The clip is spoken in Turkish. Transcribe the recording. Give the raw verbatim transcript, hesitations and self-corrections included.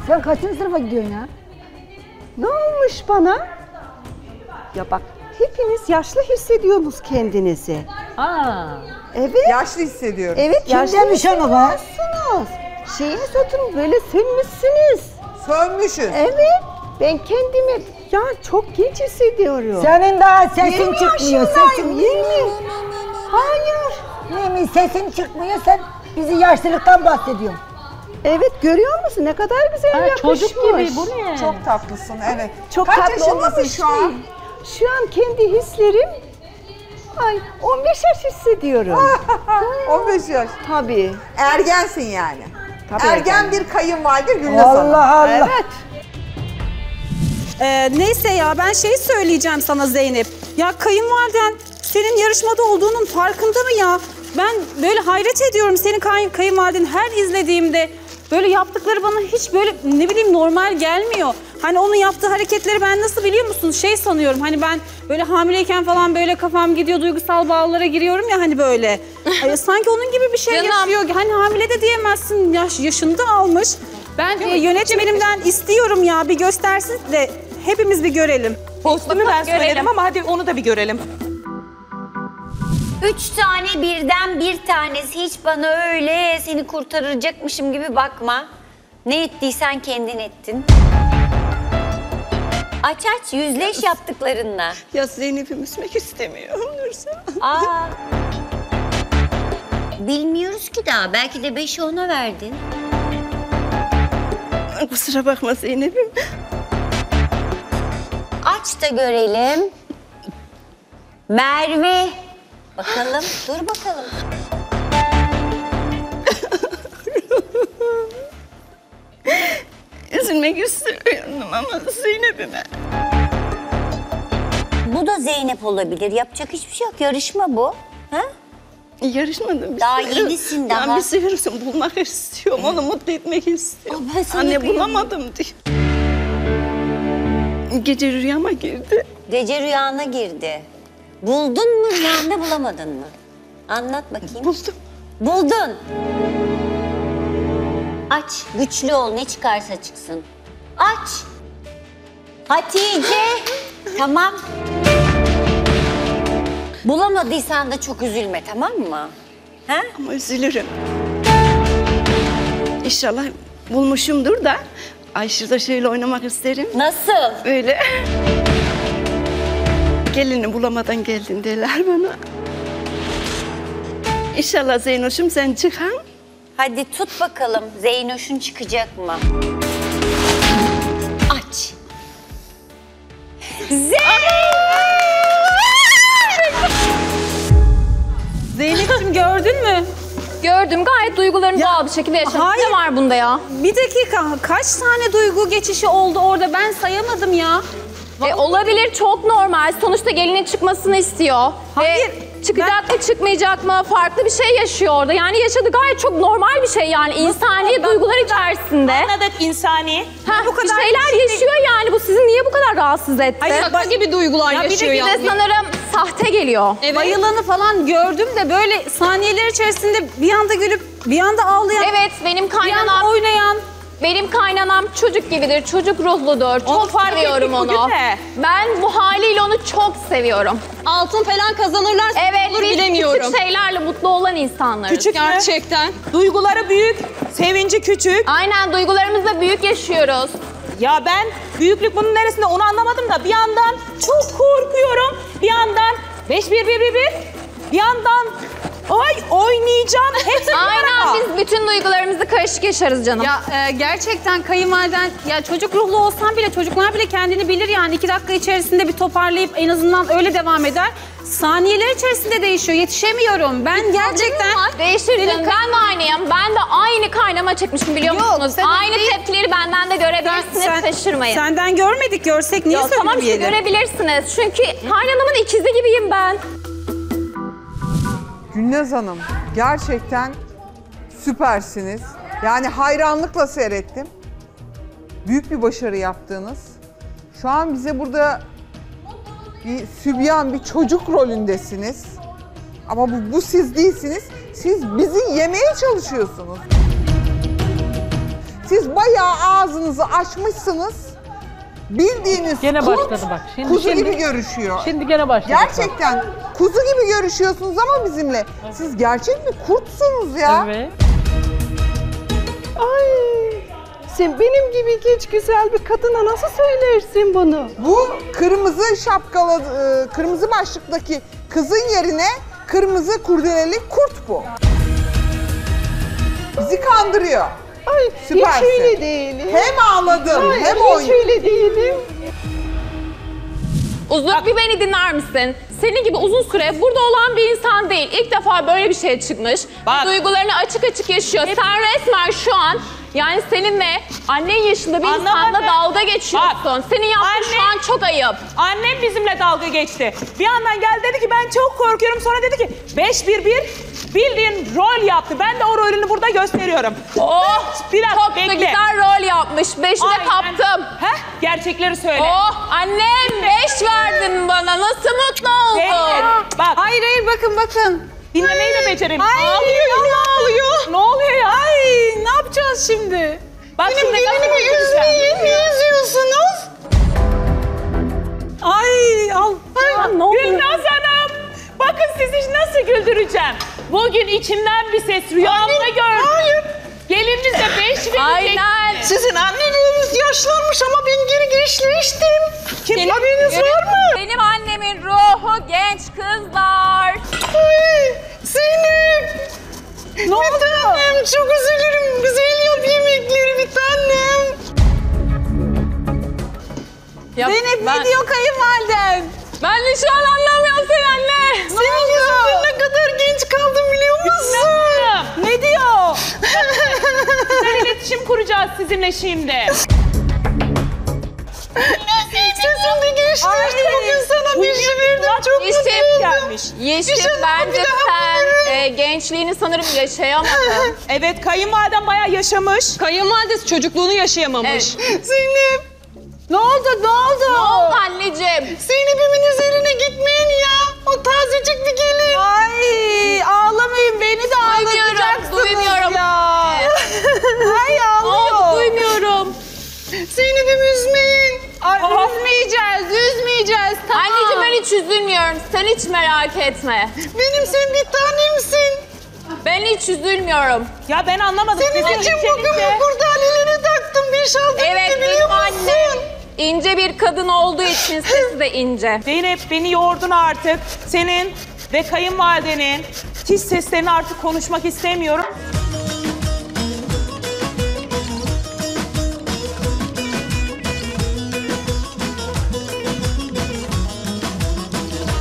Sen kaçıncı sınıfa gidiyorsun ya? Ne olmuş bana? Ya bak, hepiniz yaşlı hissediyorsunuz kendinizi. Aa. Evet. Yaşlı hissediyorum. Evet, Kim yaşlı demiş onu be? hissediyorsunuz. Şeye satın böyle sönmüşsünüz. Sönmüşüz. Evet. Ben kendimi ya çok genç hissediyorum. Senin daha sesin yirmi çıkmıyor. Sesin yaşındayım, yirmi. Hayır. Yemin sesin çıkmıyor. Sen bizi yaşlılıktan bahsediyorsun. Evet, görüyor musun? Ne kadar güzel Ha, yakışmış. çocuk gibi bu ne? Çok tatlısın, evet. Çok Kaç tatlı yaşındasın olmamış şu an? değil. Şu an kendi hislerim, ay on beş yaş hissediyorum. on beş yaş. Tabii. Ergensin yani. Tabii Ergen ergen. bir kayınvalide Gülnaz Hanım. Allah Allah. Evet. Ee, neyse ya ben şey söyleyeceğim sana Zeynep. Ya kayınvaliden senin yarışmada olduğunun farkında mı ya? Ben böyle hayret ediyorum senin kay kayınvaliden her izlediğimde. Böyle yaptıkları bana hiç böyle ne bileyim normal gelmiyor. Hani onun yaptığı hareketleri ben nasıl biliyor musun? Şey sanıyorum hani ben böyle hamileyken falan böyle kafam gidiyor duygusal bağlara giriyorum ya hani böyle. Ay, sanki onun gibi bir şey Canım. yaşıyor. Hani hamile de diyemezsin yaş, yaşını da almış. Ben e, yönetmenimden istiyorum ya bir göstersin de hepimiz bir görelim. Kostümü ben söyledim ama hadi onu da bir görelim. Üç tane birden bir tanesi, hiç bana öyle seni kurtaracakmışım gibi bakma. Ne ettiysen kendin ettin. Aç aç, yüzleş yaptıklarınla. Ya Zeynep'im üzmek istemiyorum Nursel. Aa. Bilmiyoruz ki daha, belki de beşi ona verdin. Kusura bakma Zeynep'im. Aç da görelim. Merve. Bakalım, dur bakalım. Üzülmek istemiyorum ama Zeynep'ime. Bu da Zeynep olabilir. Yapacak hiçbir şey yok. Yarışma bu. Ha? Yarışmadım. Daha yenisin daha. Ben bir seviyorsun bulmak istiyorum. Onu mutlu etmek istiyorum. Aa, ben sana Anne kıyamam. bulamadım diye. Gece rüyama girdi. Gece rüyana girdi. Buldun mu rüyanda, bulamadın mı? Anlat bakayım. Buldum. Buldun. Aç, güçlü ol, ne çıkarsa çıksın. Aç. Hatice. Tamam. Bulamadıysan da çok üzülme, tamam mı? Ha? Ama üzülürüm. İnşallah bulmuşumdur da Ayşe'de şöyle oynamak isterim. Nasıl? Öyle. Gelini bulamadan geldin derler bana. İnşallah Zeynoş'um sen çıkan. Hadi tut bakalım, Zeynoş'un çıkacak mı? Aç. Zeynep'ciğim gördün mü? Gördüm, gayet duygularını doğal bir şekilde yaşamış. hayır. Ne var bunda ya? Bir dakika kaç tane duygu geçişi oldu orada ben sayamadım ya. E, olabilir, çok normal. Sonuçta gelinin çıkmasını istiyor. Hayır, Ve çıkacak mı çıkmayacak mı farklı bir şey yaşıyor orada. Yani yaşadığı gayet çok normal bir şey yani. İnsani duygular içerisinde. Anladık insani. Ha, bu kadar bir şeyler şey- yaşıyor yani. Bu sizi niye bu kadar rahatsız etti? Hayır, Şaka bak- gibi duygular Ya bir yaşıyor dakika, yani. Sanırım sahte geliyor. Bayılanı falan gördüm de böyle saniyeler içerisinde bir anda gülüp bir anda ağlayan, Evet, benim bir anda kaynanam, oynayan. benim kaynanam çocuk gibidir, çocuk ruhludur. Onu Çok fark seviyorum ettik bugün onu. de. Ben bu haliyle onu çok seviyorum. Altın falan kazanırlarsa Evet, olur biz bilemiyorum. küçük şeylerle mutlu olan insanlarız. Küçük Gerçekten. Duyguları büyük, sevinci küçük. Aynen, duygularımızla büyük yaşıyoruz. Ya ben büyüklük bunun neresinde onu anlamadım da bir yandan çok korkuyorum. Bir yandan beş bir bir bir bir. Bir yandan ay oynayacağım. Hepsi bir Aynen, arada. biz bütün duygularımızı karışık yaşarız canım. Ya e, gerçekten kayınvaliden ya çocuk ruhlu olsan bile çocuklar bile kendini bilir yani iki dakika içerisinde bir toparlayıp en azından öyle devam eder. Saniyeler içerisinde değişiyor. Yetişemiyorum. Ben gerçekten Değişir canım. Ben de aynıyım. Ben de aynı kaynama çekmişim biliyor Yok, musunuz? sen Aynı değil. tepkileri benden de görebilirsiniz. Şaşırmayın. Senden görmedik. Görsek niye Yok, tamam işte söylemeyelim? görebilirsiniz. Çünkü kaynanamın ikizi gibiyim ben. Gülnaz Hanım, gerçekten süpersiniz. Yani hayranlıkla seyrettim. Büyük bir başarı yaptığınız. Şu an bize burada bir sübyan, bir çocuk rolündesiniz. Ama bu, bu siz değilsiniz. Siz bizi yemeye çalışıyorsunuz. Siz bayağı ağzınızı açmışsınız. Bildiğiniz Gene kurt, başladı bak. Şimdi, kuzu şimdi, gibi görüşüyor. Şimdi gene başladı. Gerçekten kuzu gibi görüşüyorsunuz ama bizimle. Siz gerçek mi kurtsunuz ya? Evet. Ay, sen benim gibi genç güzel bir kadına nasıl söylersin bunu? Bu kırmızı şapkalı, e, kırmızı başlıktaki kızın yerine kırmızı kurdeleli kurt bu. Bizi kandırıyor. Ay, Süpersin. hiç öyle değilim. Hem ağladım Ay, hem hiç oynadın. öyle değilim. Uzun bir beni dinler misin? Senin gibi uzun süre burada olan bir insan değil. İlk defa böyle bir şey çıkmış. Bak. Duygularını açık açık yaşıyor. Sen resmen şu an yani seninle annen yaşında bir insanla Anlamadım. dalga geçiyorsun. Bak. Senin yaptığın şu Anne. an çok ayıp. Annem bizimle dalga geçti. Bir yandan geldi dedi ki ben çok korkuyorum. Sonra dedi ki beş bir bir bildiğin rol yaptı. Ben de o rolünü burada gösteriyorum. Oh, Bir dakika çok da bekle. güzel rol yapmış. Beşi de Aynen. kaptım. Heh, gerçekleri söyle. Oh, annem beş verdin bana. Nasıl mutlu oldun? Zeynep, bak. Hayır hayır bakın bakın. Dinlemeyi de beceremiyor. Ay, Ağlıyor yine ağlıyor. Ne oluyor ya? Ay ne yapacağız şimdi? Bak şimdi nasıl üzmeyin. Niye üzüyorsunuz? Ay al. Ay, ne oldu? Gülnaz Hanım. Bakın sizi nasıl güldüreceğim. Bugün içimden bir ses rüyamda gördüm. Hayır. Gelinimizle beş verecekti. Aynen. Sizin anneleriniz yaşlanmış ama ben geri gençleştim. Kim? Haberiniz var mı? Benim annemin ruhu genç kızlar. Ay, Zeynep. Ne oldu? Bir tanem, çok üzülürüm. Güzel yap yemekleri bir tanem. Ya Zeynep ben, ne diyor kayınvaliden? Ben de şu an anlamıyorum seni anne. Senin yüzünden ne kadar genç kaldım biliyor musun? Ne diyor? Sen iletişim kuracağız sizinle şimdi. Sesim de gençleşti. Bugün sana bir şey verdim. Çok Yeşim, mutluyum. Gelmiş. Yeşim İnşallah bence bir daha sen bulurum. e, gençliğini sanırım yaşayamadın. Evet kayınvaliden bayağı yaşamış. Kayınvalidesi çocukluğunu yaşayamamış. Evet. Zeynep. Ne oldu ne oldu? Ne oldu anneciğim? Zeynep'imin üzerine gitmeyin ya. O tazecik bir gelin. Ay ağlamayın beni de Duymuyorum, ağlatacaksınız duymuyorum. ya. Ay Ne oldu ağlıyor. duymuyorum. Zeynep'imi üzmeyin. Ay, üzmeyeceğiz üzmeyeceğiz tamam. Anneciğim ben hiç üzülmüyorum. Sen hiç merak etme. Benim sen bir tanemsin. Ben hiç üzülmüyorum. Ya ben anlamadım. Senin Sizin için bugün içerikte- bu kurdaleleri taktım. Bir şal Evet taktım biliyor benim musun? annem ince bir kadın olduğu için sesi de ince. Zeynep beni yordun artık. Senin ve kayınvalidenin tiz seslerini artık konuşmak istemiyorum.